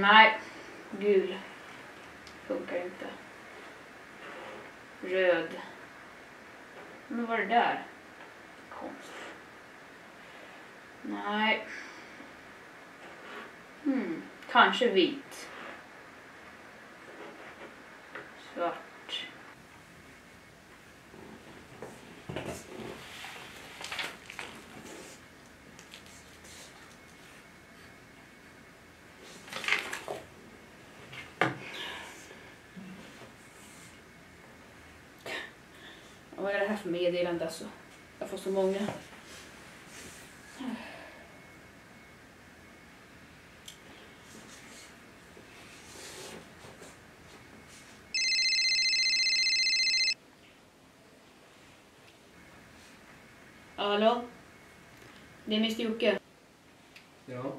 Nej, gul. Funkar inte. Röd. Men vad är det där? Konst. Nej. Kanske vit. Svart. Vad är det här för meddelande alltså? Jag får så många. Hallå? Det är Mr. Jocke. Ja.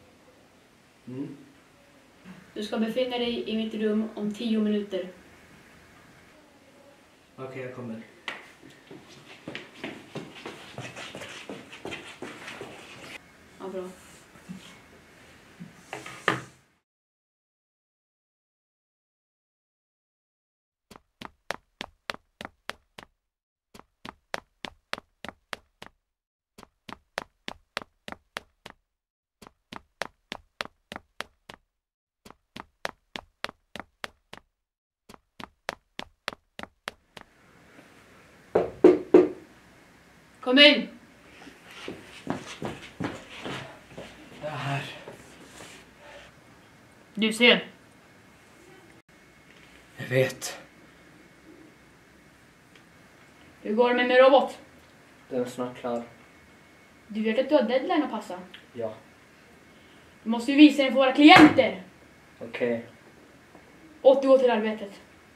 Du ska befinna dig i mitt rum om 10 minuter. Okej, jag kommer. Ja, bra. Kom in! Det här. Du ser. Jag vet. Hur går det med min robot? Den är snart klar. Du vet att du har deadline att passa. Ja. Du måste ju visa den för våra klienter. Okej. Återgå till arbetet.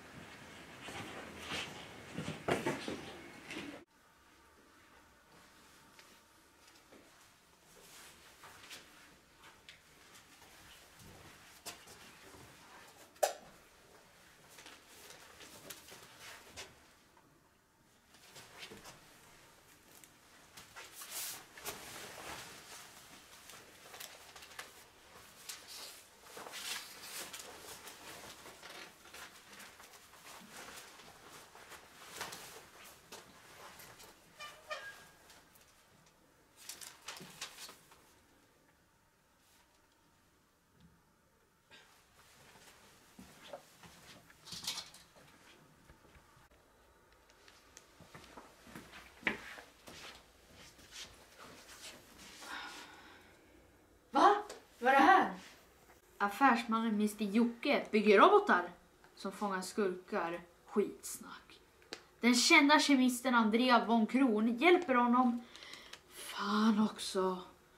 Vad är det här? Affärsmannen Mr. Jocke bygger robotar som fångar skurkar. Skitsnack. Den kända kemisten Andrea von Kron hjälper honom. Fan också.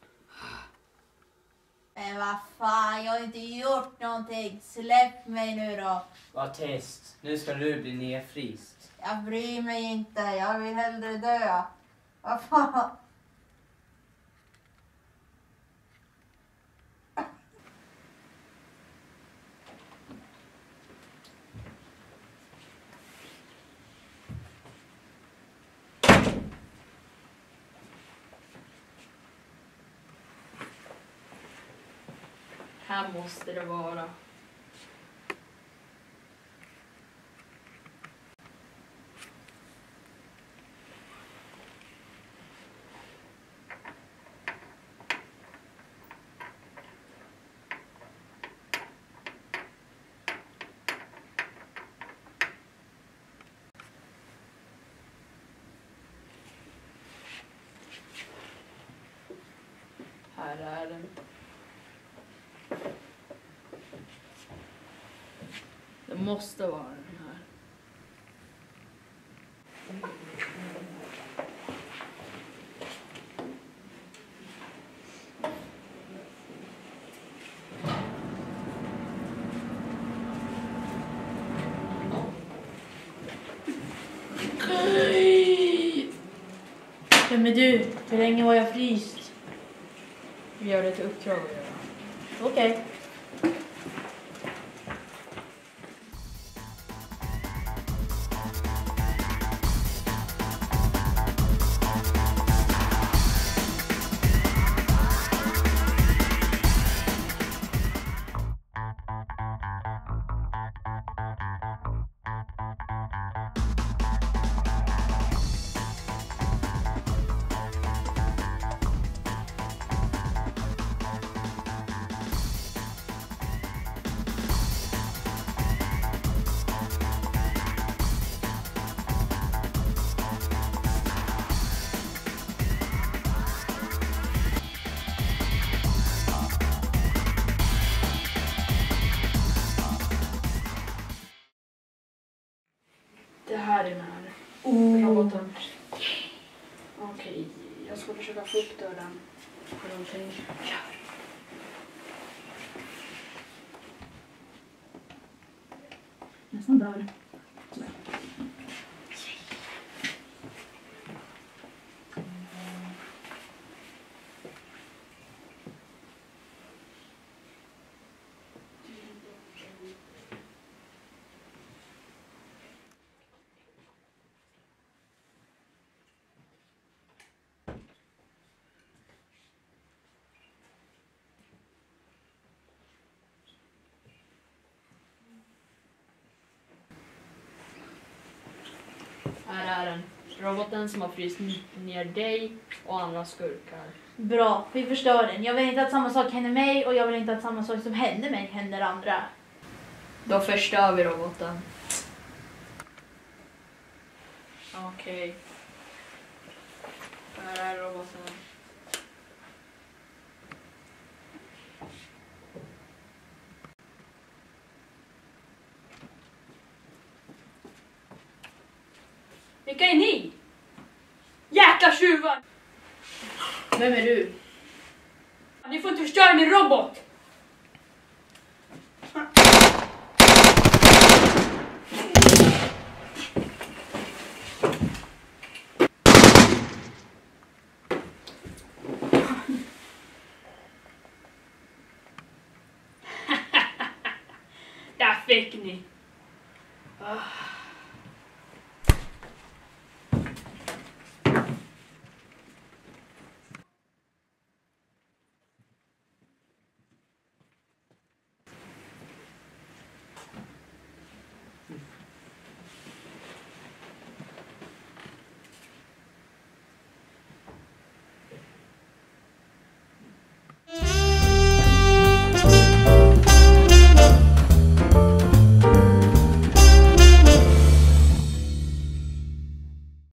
Men vad fan, jag har inte gjort någonting. Släpp mig nu då. Var tyst. Nu ska du bli nedfryst. Jag bryr mig inte. Jag vill hellre dö. Vad fan. Här måste det vara. Här är den. Det måste vara den här. Vem är du? Hur länge var jag fryst? Vi gör det till uppdrag att göra. Okej. här är den här roboten. Okej, jag ska försöka få upp dörren för någonting. Nästan där. Sådär. Här är den. Roboten som har fryst ner dig och andra skurkar. Bra, vi förstör den. Jag vill inte att samma sak händer mig och jag vill inte att samma sak som händer mig händer andra. Då förstör vi roboten. Okej. Här är roboten. Vilka är ni? Jäkla tjuvar! Vem är du? Ni får inte förstöra min robot! Där fick ni.